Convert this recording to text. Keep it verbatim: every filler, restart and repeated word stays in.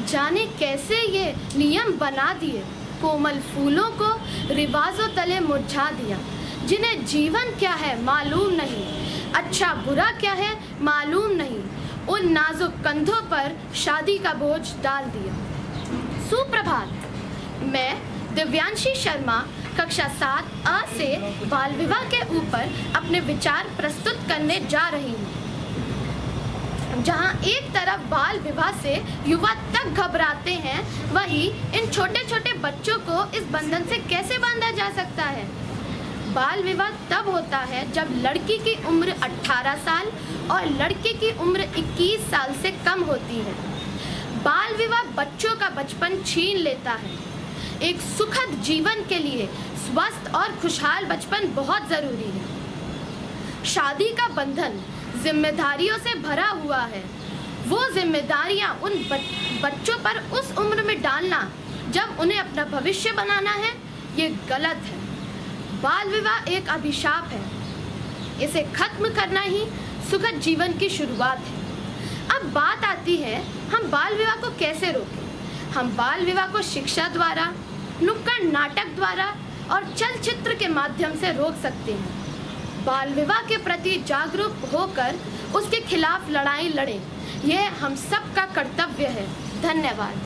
जाने कैसे ये नियम बना दिए, कोमल फूलों को रिवाजों तले मुरझा दिया। जिन्हें जीवन क्या है मालूम नहीं, अच्छा बुरा क्या है मालूम नहीं, उन नाजुक कंधों पर शादी का बोझ डाल दिया। सुप्रभात, मैं दिव्यांशी शर्मा कक्षा सात अ से बाल विवाह के ऊपर अपने विचार प्रस्तुत करने जा रही हूँ। जहाँ एक तरफ बाल विवाह से युवा तक घबराते हैं, वहीं इन छोटे छोटे बच्चों को इस बंधन से कैसे बांधा जा सकता है। बाल विवाह तब होता है जब लड़की की उम्र अठारह साल और लड़के की उम्र इक्कीस साल से कम होती है। बाल विवाह बच्चों का बचपन छीन लेता है। एक सुखद जीवन के लिए स्वस्थ और खुशहाल बचपन बहुत ज़रूरी है। शादी का बंधन जिम्मेदारियों से भरा हुआ है। वो जिम्मेदारियां उन बच्चों पर उस उम्र में डालना जब उन्हें अपना भविष्य बनाना है, ये गलत है। बाल विवाह एक अभिशाप है। इसे खत्म करना ही सुखद जीवन की शुरुआत है। अब बात आती है, हम बाल विवाह को कैसे रोकें। हम बाल विवाह को शिक्षा द्वारा, नुक्कड़ नाटक द्वारा और चलचित्र के माध्यम से रोक सकते हैं। बाल विवाह के प्रति जागरूक होकर उसके खिलाफ लड़ाई लड़ें। यह हम सब का कर्तव्य है। धन्यवाद।